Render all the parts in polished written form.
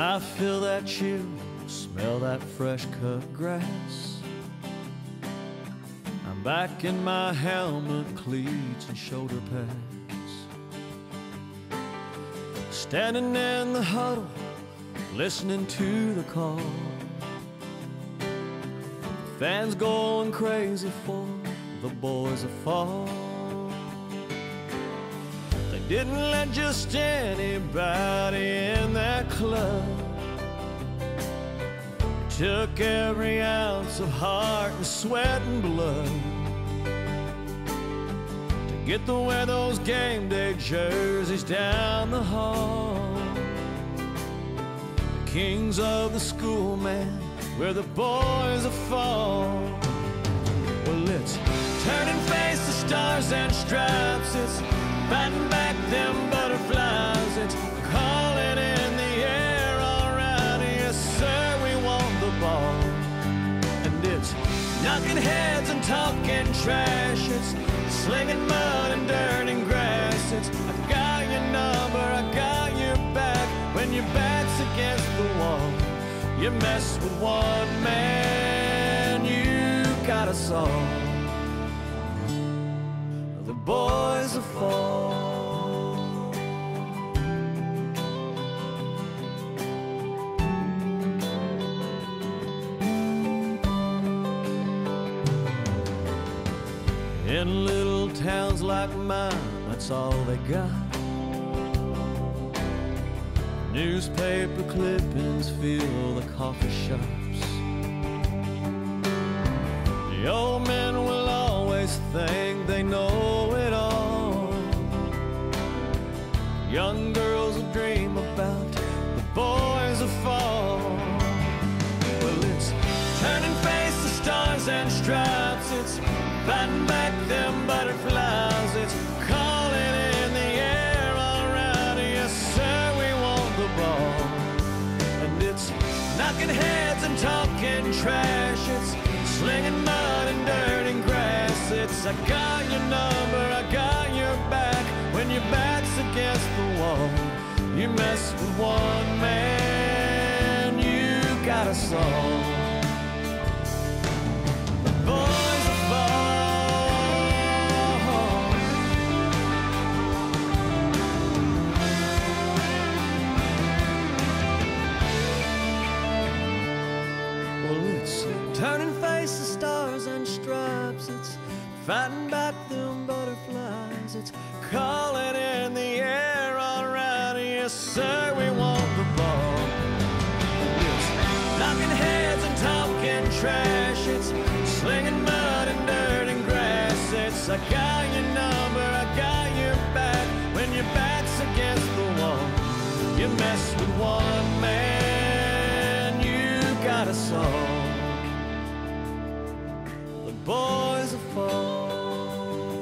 I feel that chill, smell that fresh cut grass. I'm back in my helmet, cleats and shoulder pads, standing in the huddle, listening to the call. Fans going crazy for the boys that fall. They didn't let just anybody in that club. Took every ounce of heart and sweat and blood to get to wear those game day jerseys down the hall. The kings of the school, man, where the boys are fall. Well, it's turning face to stars and stripes. It's fighting back them butterflies. It's calling in the air, all right, yes sir, we want the ball. And it's knocking heads and talking trash. It's slinging mud and dirt and grass. It's I got your number, I got your back. When your back's against the wall, you mess with one man, you got us all. The boys will fall. In little towns like mine, that's all they got. Newspaper clippings fill the coffee shops. The old men will always think they know it all. Young girls will dream about the boys who fall. Well, it's turning face to stars and stripes. It's fighting back them butterflies. It's calling in the air, all right, yes sir, we want the ball. And it's knocking heads and talking trash. It's slinging mud and dirt and grass. It's I got your number, I got your back. When your back's against the wall, you mess with one man, you got us all. The boys will fall. Turning faces, stars and stripes. It's fighting back them butterflies. It's calling in the air, all right, yes sir, we want the ball. It's knocking heads and talking trash. It's slinging mud and dirt and grass. It's I got your number, I got your back. When your back's against the wall, you mess with one man, you got us all. Boys will fall.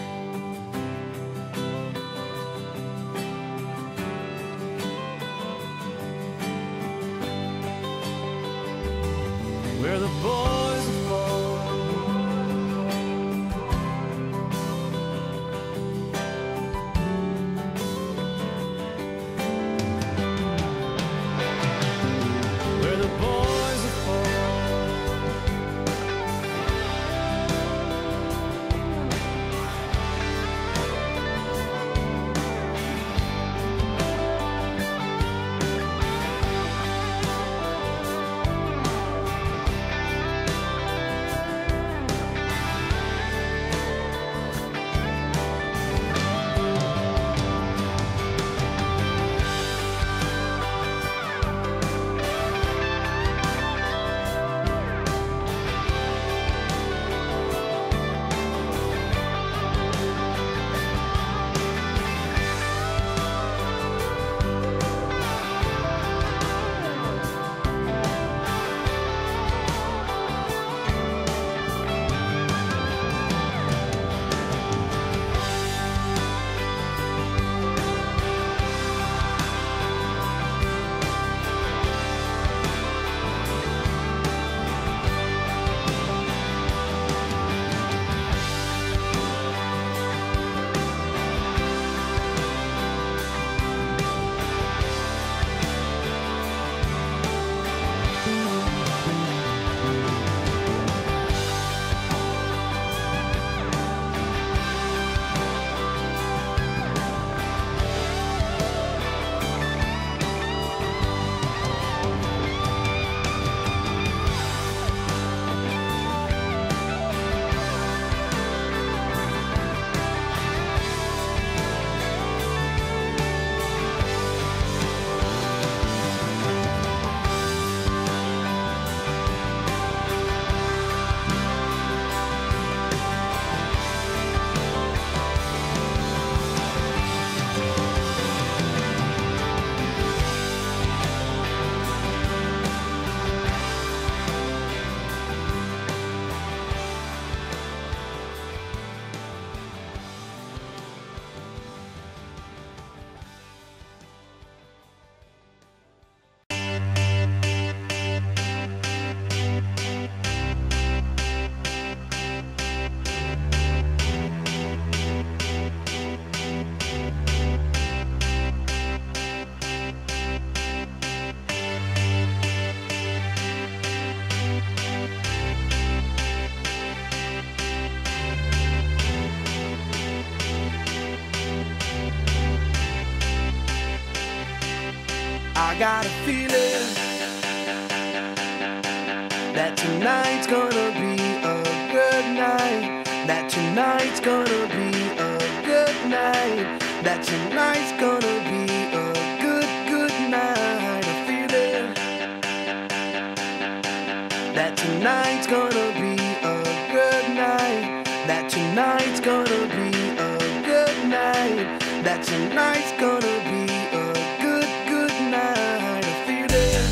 Where the boys will fall. Where the boys will fall. got a feeling that tonight's gonna be a good night. That tonight's gonna be a good night. That tonight's gonna be a good night. A feeling that tonight's gonna be a good night. That tonight's gonna be a good night. That tonight's gonna be a good night. A feeling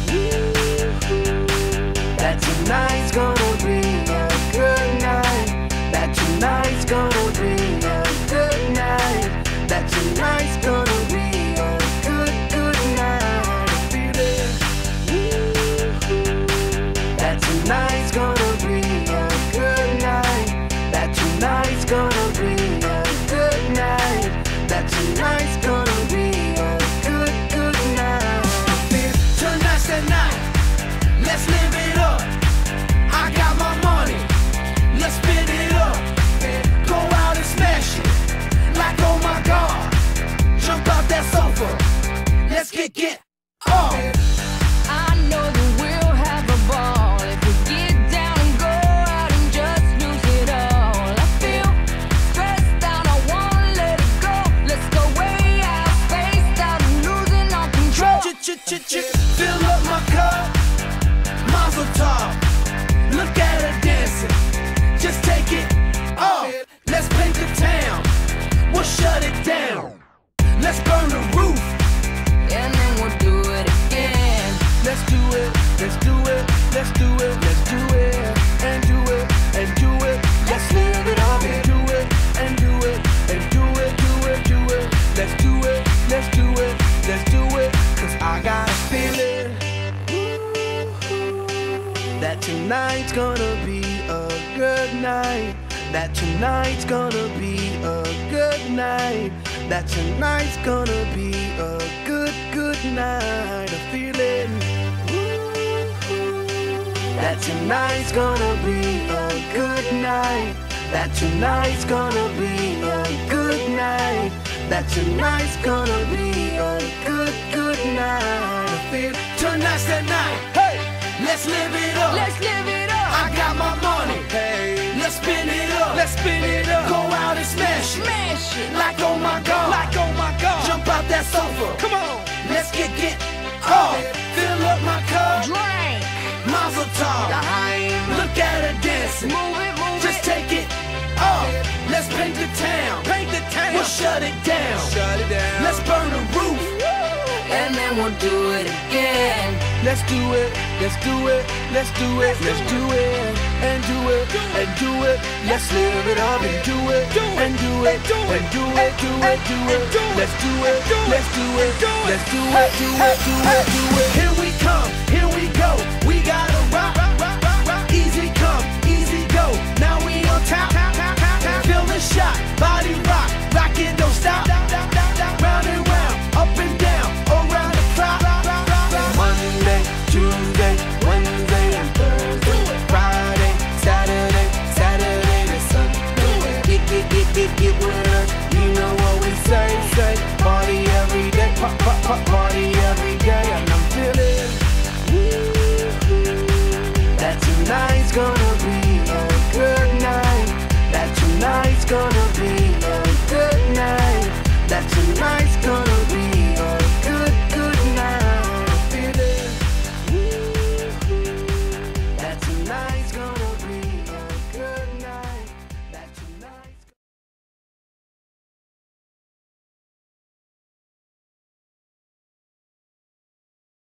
that tonight's gonna be a good night. That tonight's gonna be a good night. That tonight's gonna be a good night. A feeling that tonight's gonna be a good night. That tonight's gonna be a good night. That tonight's gonna be a good night. Tonight's the night. Let's live it up. I got my money. Let's spin it up. Go out and smash it. Like oh my God. Jump out that sofa. Let's get off. I know that we'll have a ball if we get down and go out and just lose it all. I feel stressed out, I wanna let it go. Let's go way out, spaced out and losing all control. Fill up my cup, Mazel tov. Look at her dancing, just take it off. Let's paint the town, we'll shut it down. Let's burn the roof, And then we'll do it again. let's do it, let's do it, let's do it, let's do it, and do it, and do it. Let's live it up and do it, and do it, and do it, do it, do it. Let's do it, let's do it, let's do it. Cause I got a feeling that tonight's gonna be a good night. That tonight's gonna be a good night. That tonight's gonna be a good night. A feeling that tonight's gonna be a good night. That tonight's gonna be a good night. That tonight's gonna be a good night. I feel tonight's the night. Hey, let's live it up. Let's live it up. I got my money. Hey, let's spin it up. Let's spin it up. Go out and smash it. Smash it. Like oh my God. Like oh my God. Jump out that sofa. Come on. Let's get off. Fill up my cup. Drink. Mazel tov. Look at her dancing. Move it, move Just it. take it off. Let's paint the town. Paint the town. We'll shut it down. Shut it down. Let's burn the roof. And then we'll do it again. Let's do it. Let's do it. Let's do it. Let's do it. And do it. And do it. Let's live it up and do it. And do it. And do it. Do it. Do it. Let's do it. Let's do it. Let's do it. Do it. Do it. Do it. Here we come. Here we go. We gotta rock. Easy come. Easy go. Now we on top. Feel the shot. Body rock. Rock it. Don't stop.